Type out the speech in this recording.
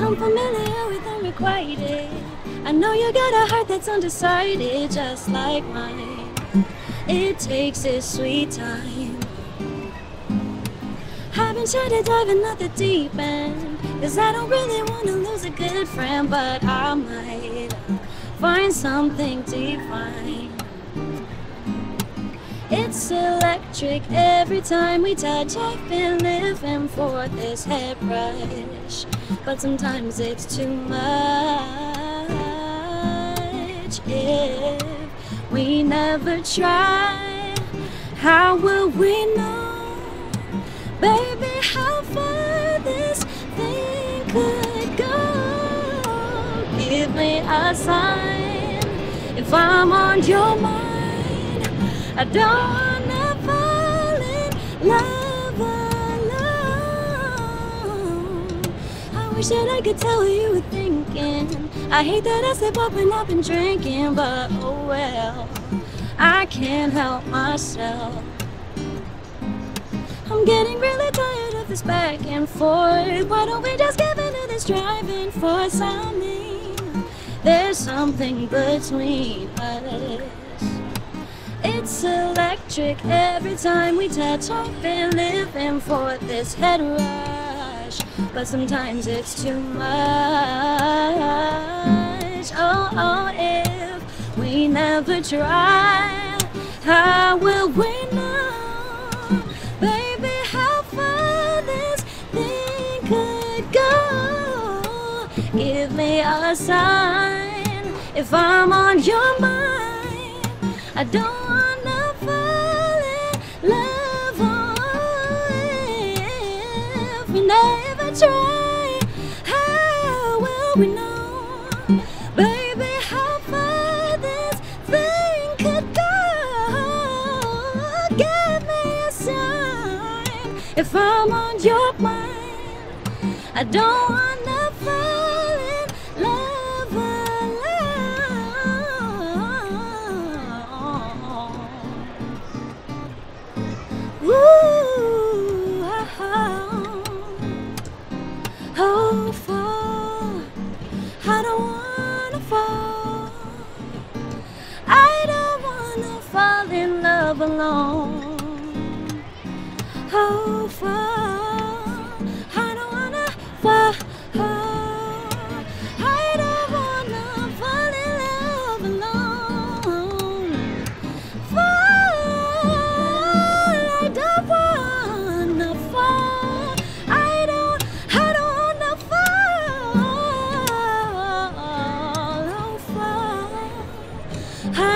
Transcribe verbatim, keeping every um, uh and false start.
I'm familiar with unrequited. I know you got a heart that's undecided, just like mine. It takes its sweet time. I've been trying to dive in at the deep end, cause I don't really want to lose a good friend, but I might find something divine. It's electric every time we touch. I've been living for this head rush, but sometimes it's too much. If we never try, how will we know, baby, how far this thing could go? Give me a sign if I'm on your mind. I don't wanna fall in love alone. I wish that I could tell what you were thinking. I hate that I slip up when I've been drinking, but oh well, I can't help myself. I'm getting really tired of this back and forth. Why don't we just give into this driving force? I mean, there's something between us. It's electric every time we touch. I've been living for this head rush, but sometimes it's too much. Oh, oh, if we never try, how will we know, baby, how far this thing could go? Give me a sign if I'm on your mind. I don't wanna fall in love, oh, if we never try, how will we know, baby, how far this thing could go? Give me a sign if I'm on your mind. I don't wanna fall in love alone. Ooh, oh, fall. I don't wanna fall. I don't wanna fall in love alone. Oh, fall. I don't wanna fall. I don't wanna fall in love alone. Fall. I don't wanna fall. I don't, I don't wanna fall. Oh, fall. I